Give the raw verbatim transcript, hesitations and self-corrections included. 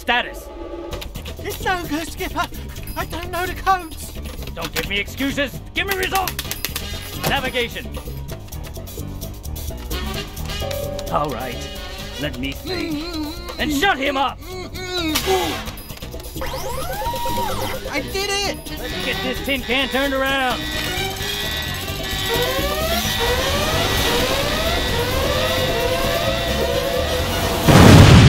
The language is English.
Status? It's no good, Skipper. I don't know the codes. Don't give me excuses. Give me results. Navigation. All right. Let me think. And shut him up! I did it! Let's get this tin can turned around.